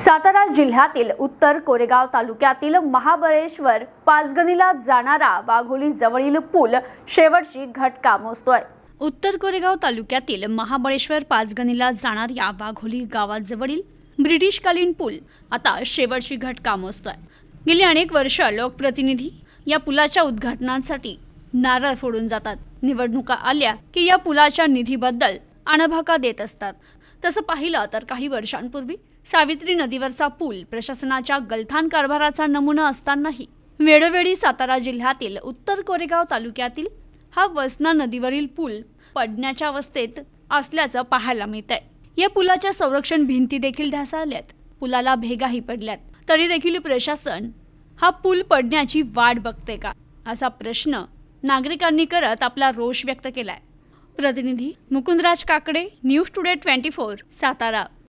सातारा जिल्ह्यातील उत्तर कोरेगाव तालुक्यातील महाबळेश्वर पाचगणीला जाणारा वाघोली जवळील पूल शेवटची घटका मोजतोय। उत्तर कोरेगाव तालुक्यातील महाबळेश्वर पाचगणीला जाणाऱ्या वाघोली गावाजवळील ब्रिटिशकालीन पूल आता शेवटची घटका मोजतोय। गेली अनेक वर्ष लोकप्रतिनिधी या पुलाच्या उद्घाटनासाठी नारळ फोडून जातात। निवडणुका आल्या की या पुलाच्या निधीबद्दल आणभाका देत असतात। तसं पाहिलं तर काही वर्षांपूर्वी सावित्री नदीवरचा पूल प्रशासनाच्या गलथान कारभाराचा नमुना असतानाही वेळोवेळी सातारा जिल्ह्यातील उत्तर कोरेगाव तालुक्यातील हा वसना नदीवरील पूल पडण्याच्या अवस्थेत असल्याचं पाहायला मिळतंय। या पुलाच्या संरक्षण भिंती देखील ढासळल्यात, पुलाला भेगाही पडल्यात, तरी देखील प्रशासन हा पूल पडण्याची वाट बघते का असा प्रश्न नागरिकांनी करत आपला रोष व्यक्त केलाय। प्रतिनिधी मुकुंदराज काकडे, न्यूज टुडे 24, सातारा।